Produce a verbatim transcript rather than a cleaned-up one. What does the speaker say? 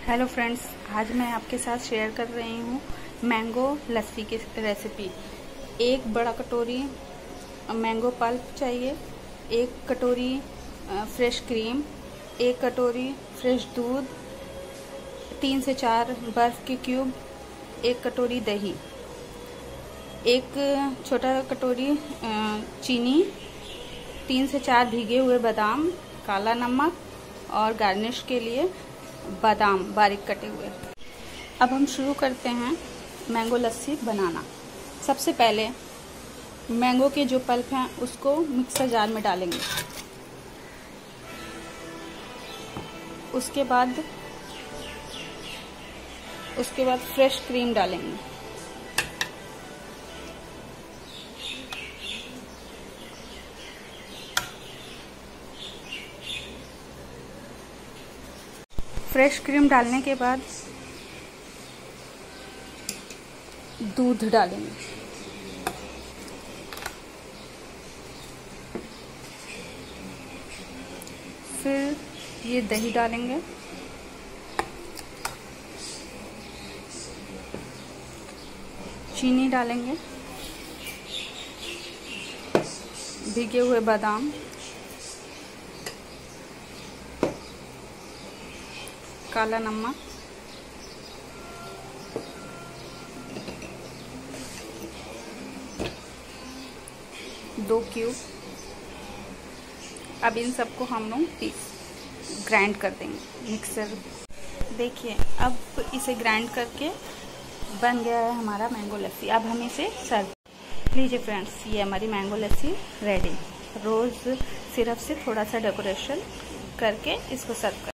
Hello friends, आज मैं आपके साथ शेयर कर रही हूँ मैंगो लस्सी की रेसिपी। एक बड़ा कटोरी मैंगो पल्प चाहिए, एक कटोरी फ्रेश क्रीम, एक कटोरी फ्रेश दूध, तीन से चार बर्फ़ के क्यूब, एक कटोरी दही, एक छोटा कटोरी चीनी, तीन से चार भीगे हुए बादाम, काला नमक और गार्निश के लिए बादाम बारीक कटे हुए। अब हम शुरू करते हैं मैंगो लस्सी बनाना। सबसे पहले मैंगो के जो पल्प हैं उसको मिक्सर जार में डालेंगे। उसके बाद उसके बाद फ्रेश क्रीम डालेंगे। फ्रेश क्रीम डालने के बाद दूध डालेंगे। फिर ये दही डालेंगे। चीनी डालेंगे, भीगे हुए बादाम, काला नमक, दो क्यूब। अब इन सबको हम लोग पीस ग्राइंड कर देंगे मिक्सर। देखिए, अब इसे ग्राइंड करके बन गया है हमारा मैंगो लस्सी। अब हम इसे सर्व लीजिए फ्रेंड्स, ये हमारी mango lassi ready. Rose syrup से थोड़ा सा डेकोरेशन करके इसको सर्व कर